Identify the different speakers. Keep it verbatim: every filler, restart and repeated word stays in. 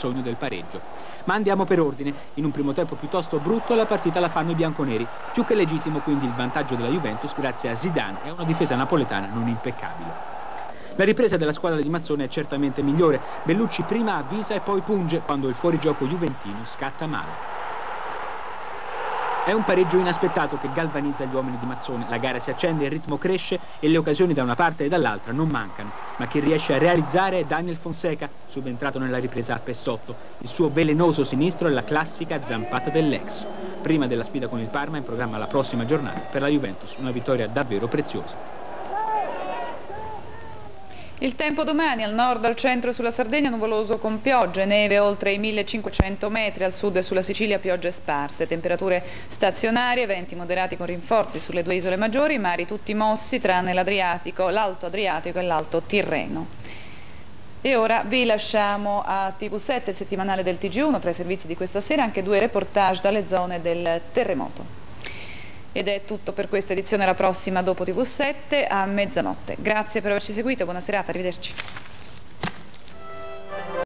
Speaker 1: sogno del pareggio. Ma andiamo per ordine. In un primo tempo piuttosto brutto la partita la fanno i bianconeri. Più che legittimo quindi il vantaggio della Juventus grazie a Zidane e a una difesa napoletana non impeccabile. La ripresa della squadra di Mazzone è certamente migliore. Bellucci prima avvisa e poi punge quando il fuorigioco juventino scatta male. È un pareggio inaspettato che galvanizza gli uomini di Mazzone. La gara si accende, il ritmo cresce e le occasioni da una parte e dall'altra non mancano. Ma chi riesce a realizzare è Daniel Fonseca, subentrato nella ripresa a Pessotto. Il suo velenoso sinistro è la classica zampata dell'ex. Prima della sfida con il Parma in programma la prossima giornata. Per la Juventus una vittoria davvero preziosa.
Speaker 2: Il tempo domani: al nord, al centro e sulla Sardegna nuvoloso con piogge, neve oltre i millecinquecento metri, al sud e sulla Sicilia piogge sparse, temperature stazionarie, venti moderati con rinforzi sulle due isole maggiori, mari tutti mossi tranne l'Adriatico, l'Alto Adriatico e l'Alto Tirreno. E ora vi lasciamo a T V sette, il settimanale del T G uno, tra i servizi di questa sera anche due reportage dalle zone del terremoto. Ed è tutto per questa edizione, la prossima dopo T V sette a mezzanotte. Grazie per averci seguito, buona serata, arrivederci.